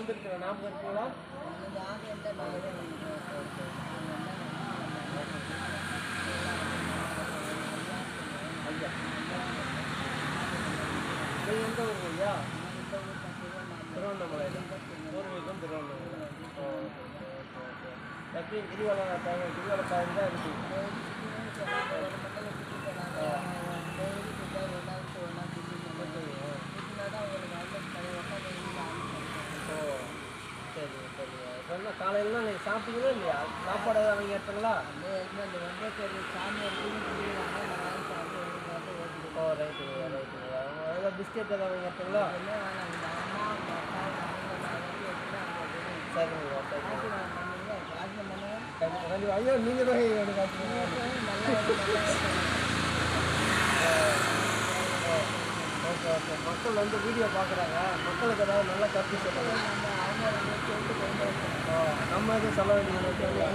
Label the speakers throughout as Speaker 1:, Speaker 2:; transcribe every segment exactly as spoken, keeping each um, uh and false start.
Speaker 1: வந்திருக்கிறேன். ஞாபகம் இருக்குங்களா? ஐயா நீங்கள் எந்த ஊர் ஐயா? திருவண்ணாமலையில் பூர்வீகம் திருவண்ணாமலை. ஓ ஓகே ஓகே. எப்படி கிரிவலம் கிரிவல பாயம் தான் இருக்குது. ஓ சரி சரி. சொன்ன காலையிலாம் நீங்கள் சாப்பிட்டீங்களா இல்லையா? சாப்பாடு அவங்க எடுத்துங்களா? ஓ ரைட்டுங்க ரைட்டுங்க. ஏதாவது பிஸ்கெட் ஏதாவது அவங்க எடுத்துங்களா? சரிங்க சரிங்க. கண்டிப்பாக கண்டிப்பாக. ஐயோ நீங்கள் தான் எனக்கு ஓகே ஓகே. மக்கள் வந்து வீடியோ பார்க்குறாங்க. மக்களுக்கு ஏதாவது நல்ல கருத்து சொல்லுங்கள். ஓ நம்ம எதுவும் சொல்ல வேண்டியது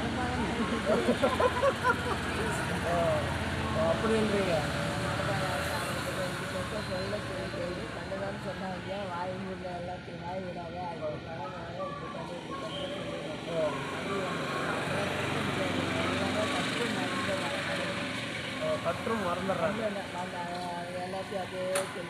Speaker 1: ஓ அப்படின்றீங்க. கண்டுதான் சொன்னாங்க வாய் முடியல எல்லாத்தையும் வாய் விடாத கற்றும் மறந்துடுறாங்க எல்லாத்தையும் அதே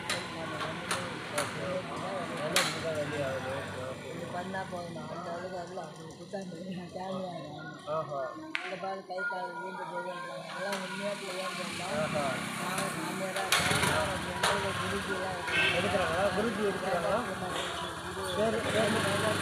Speaker 1: வெளியாகுது. இது பண்ணால் போகணும் அந்த அளவுக்கு அதில் அப்படி புத்தாண்டு கேமியா இந்த பால் கை கால் வீண்டு போகுன்றாங்க. எல்லாம் உண்மையாக ஏன்றாங்க. நான் சாமியாராக குருஜிலாம் எடுக்கிறாங்க. குருஜி எடுக்கிறாங்க. பேர் பேர்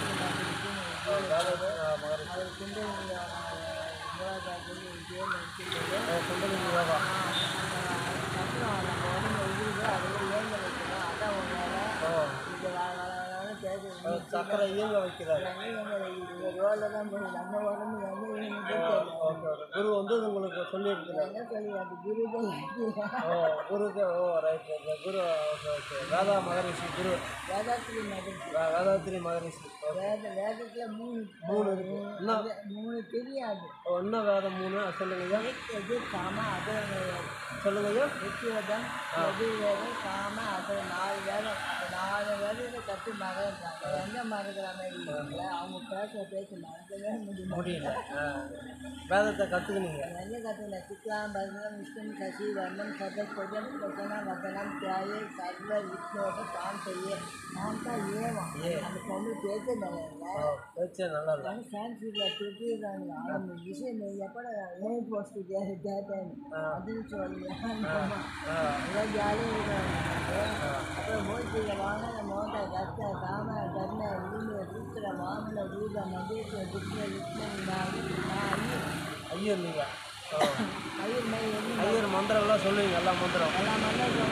Speaker 1: அவர் குண்டு யோகா குண்டலினி யோகா கஷ்டம் நம்ம உடம்பு இருக்குது. அது இயங்க வைக்கணும். அதான் உங்களால் இது கேட்குது. சக்கரை இயங்க வைக்கிறார். இயங்க வைக்கிறது ரோலில் தான் போய் நம்ம உடம்பு வந்து குரு வந்து உங்களுக்கு சொல்லியிருக்கிறார். என்ன சொல்லி அது குரு தான். ஓ குருக்கு. ஓ ரைட் ரைட். குரு ஓகே ஓகே. வேதா மகரிஷி குரு. வேதாத்திரி மகரிஷி. வேதாத்திரி மகரிஷி. வேத வேதத்தில் மூணு மூணு இருக்கு. இன்னும் மூணு தெரியாது. ஓ இன்னும் வேதம் மூணு சொல்லுங்க. எது காம அது சொல்லுங்க. ரிக்வேதம் எதிர்வேதம் காம அது நாலு வேதம். அந்த நாலு வேதத்தை கற்று மறந்துட்டாங்க. எங்கே மறக்கிற மாதிரி இல்லை. அவங்க பேச பேச மறக்கவே முடியும் முடியல. வேதத்தை கற்றுக்குனீங்க. எங்கே கற்றுக்கல? சிக்லாம் பரணம் விஷ்ணு சசி வர்ணம் சதஸ்வஜம் வசனம் வசனம் தியாய சர்வ விஷ்ணோட சாந்தையே சாந்தா ஏவம். அந்த பொண்ணு பேச நல்லா பேச்சே நல்லா இல்லை. சான்ஸ்கிரிட்டில் திட்டிடுறாங்க. அந்த விஷயம் எப்பட ஏன் போஸ்ட்டு கேட்டேன் அப்படின்னு சொல்லி எல்லாம் ஜாலியாக இருக்கிறாங்க. அப்புறம் மூர்த்தியை வாங்க மோட்டை கஷ்ட காம கர்ண உரிமை சூத்திர வாமன தூத மகேஸ்வர கிருஷ்ண விஷ்ணு ஐயர் நீங்கள் ஐயர் ஐயர் மந்திரம்லாம் சொல்லுவீங்க. எல்லா மந்திரம் எல்லா மந்திரம்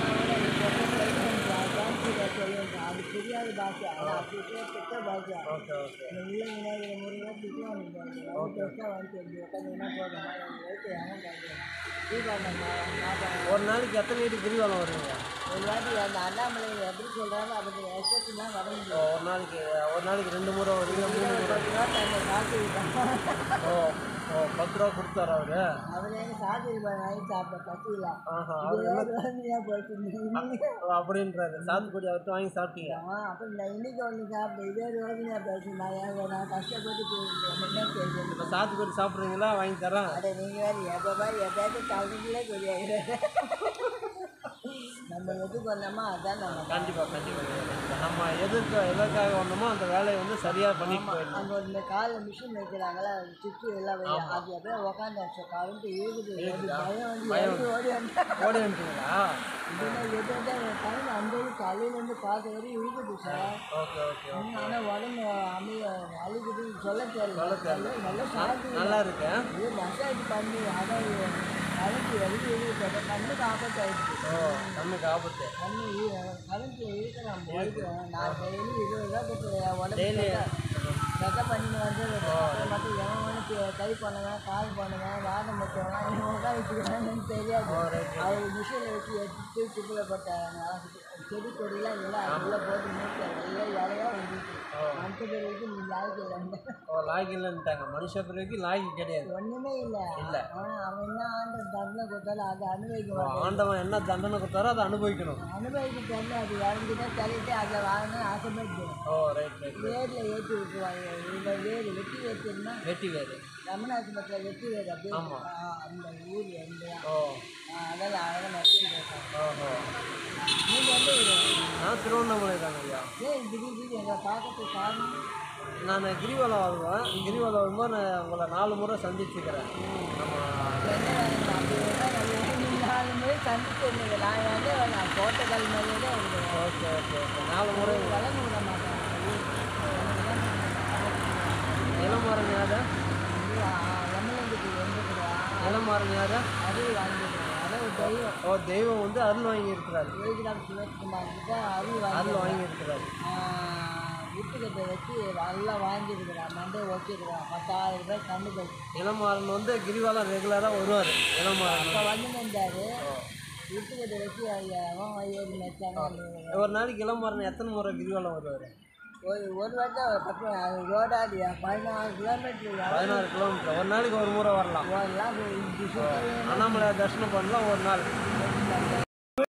Speaker 1: சொல்லுவேன். அது புரியாத பாஷை. ஆனால் திட்ட பாஷை. Okay okay. உள்ள விநாயகர் முருகன் திட்டம் பெருசாக வந்து உட்காந்துன்னா போதும். ஒரு நாளைக்கு எத்தனை வீட்டு கிரிவலம் வருவீங்க? ஒரு வாட்டி அந்த அண்ணாமலை எப்படி சொல்கிறாங்க அப்படி எஸ்எஸ்னா வர முடியும். ஒரு நாளைக்கு ஒரு நாளைக்கு ரெண்டு முறை வருவீங்க. மூணு முறை அந்த காசு ஓ ஓ பத்து ரூபா கொடுத்தாரு அவரு. அவரே சாதி வாங்கி சாப்பிட்ட பசியில் போயிட்டு அப்படின்றாரு. சாத்துக்குடி அவர்கிட்ட வாங்கி சாப்பிட்டீங்க. அப்புறம் நான் இன்னைக்கு ஒன்று சாப்பிட்டேன். இதே ரோஜினியா பேசுனாங்க. நான் கஷ்டப்பட்டு இப்போ சாத்துக்குடி சாப்பிட்றீங்களா? வாங்கி தரேன். அதை நீங்கள் வேறு எப்போ பாரு எப்போயாச்சும் கலந்துங்களே தெரியாது. நம்ம எதுக்கு வந்தோமோ அதான் நம்ம கண்டிப்பாக கண்டிப்பாக நம்ம எதுக்கு எதற்காக வந்தோமோ அந்த வேலையை வந்து சரியாக பண்ணிட்டு போயிடணும். அங்கே இந்த காலில் மிஷின் வைக்கிறாங்களா சுற்றி எல்லாம் அது எப்படியா உக்காந்து கரண்ட்டு இருக்குது. பயம் வந்து ஓடி ஓடி ஓடி வந்துட்டீங்களா? இதுனா எது டைம் அந்த காலையிலேருந்து பார்த்த வரையும் இருக்குது சார். Okay okay. ஆனால் உடம்பு அமைய அழுகுது சொல்ல தெரியல. சொல்ல தெரியல. நல்லா சாப்பிட்டு நல்லா இருக்கேன். இது மசாஜ் பண்ணி அதான் கரண்ட்டு எழுதி எழுதி போட்ட கண்ணுக்கு ஆபத்து ஆகிடுச்சு. ஓ கண்ணுக்கு ஆபத்து. கண்ணு கரண்ட்டு இருக்கிறான் போய்க்கிறேன். நான் டெய்லி இருபது ரூபா கொடுத்து உடம்பு செக்கப் பண்ணின்னு வந்து மட்டும் எவன் கை பண்ணுவேன் கால் பண்ணுவேன் வாதம் வைக்குவேன் இவன் உட்காந்துக்கிறேன்னு தெரியாது. அவர் மிஷினை வச்சு எடுத்து சுற்றுல போட்டாங்க. செடி கொடியெல்லாம் எல்லாம் உள்ளே போட்டு மூட்டை எல்லாம் இலையாக வந்துச்சு. மனுஷ பிறவிக்கு நீ லாய்க்கு இல்லை.
Speaker 2: ஓ லாய்க்கு இல்லைன்ட்டாங்க. மனுஷ பிறவிக்கு லாய்க்கு கிடையாது.
Speaker 1: ஒன்றுமே இல்லை.
Speaker 2: இல்லை
Speaker 1: அவன் என்ன ஆண்ட தண்டனை கொடுத்தாலும் அதை அனுபவிக்கணும்.
Speaker 2: ஆண்டவன் என்ன தண்டனை கொடுத்தாரோ அதை அனுபவிக்கணும்.
Speaker 1: அனுபவிக்க தெரியல. அது இறங்கிட்டா தள்ளிட்டு அதை வாங்கணும் ஆசைப்பட்டு.
Speaker 2: ஓ ரைட் ரைட்.
Speaker 1: வேரில் ஏற்றி விட்டுருவாங்க. இந்த வேறு வெட்டி ஏற்றினா
Speaker 2: வெட்டி வேறு
Speaker 1: ரமணாசிரமத்தில் வெட்டி வேறு அப்படியே அந்த ஊர் எந்த
Speaker 2: ஓ
Speaker 1: அதெல்லாம் அழகாக நடிச்சிருக்காங்க.
Speaker 2: ஓஹோ
Speaker 1: நீங்கள் வந்து
Speaker 2: நான் திருவண்ணாமலை தாங்க ஐயா.
Speaker 1: ஏன் திடீர் திடீர் எங்களை பார்க்கறதுக்கு காரணம்?
Speaker 2: நான் கிரிவலம் வருவேன். கிரிவலம் வரும்போது நான் உங்களை நாலு முறை சந்திச்சுக்கிறேன்.
Speaker 1: நாலு முறை சந்திச்சு நான் வந்து நான் தோட்டக்கல் மாதிரியே தான் இருக்கேன்.
Speaker 2: ஓகே ஓகே ஓகே நாலு முறை
Speaker 1: வளர்ந்து விட மாட்டேன்.
Speaker 2: இளமாறன் யாரு?
Speaker 1: எம்எல்ஏக்கு வந்துருக்குறா.
Speaker 2: இளமாறன் யாரு?
Speaker 1: அருள் வாங்கிடுறேன். அதாவது தெய்வம்.
Speaker 2: ஓ தெய்வம் வந்து அருள் வாங்கி இருக்கிறாரு.
Speaker 1: யோகிராம் சிவகுமார் கிட்ட அருள் வாங்கி
Speaker 2: அருள் வாங்கி இருக்கிறாரு.
Speaker 1: வீட்டுக்கிட்ட வச்சு நல்லா வாங்கியிருக்கிறான். மண்டே வச்சுருக்கிறான். பத்தாயிரம் ரூபாய் கண்டு போச்சு.
Speaker 2: இளமாறன் வந்து கிரிவலம் ரெகுலராக வருவார். இளமாறன்
Speaker 1: இப்போ வந்து நின்றாரு. வீட்டுக்கிட்ட வச்சு அவன் ஏறி நினைச்சாங்க.
Speaker 2: ஒரு நாளைக்கு இளமாறன் எத்தனை முறை கிரிவலம் வருவார்?
Speaker 1: ஒரு ஒரு வருஷம் பக்கம் ரோடாடியா பதினாறு கிலோமீட்டர்.
Speaker 2: பதினாறு கிலோமீட்டர் ஒரு நாளைக்கு ஒரு முறை வரலாம்.
Speaker 1: வரலாம்.
Speaker 2: அண்ணாமலை தரிசனம் பண்ணலாம் ஒரு நாள்.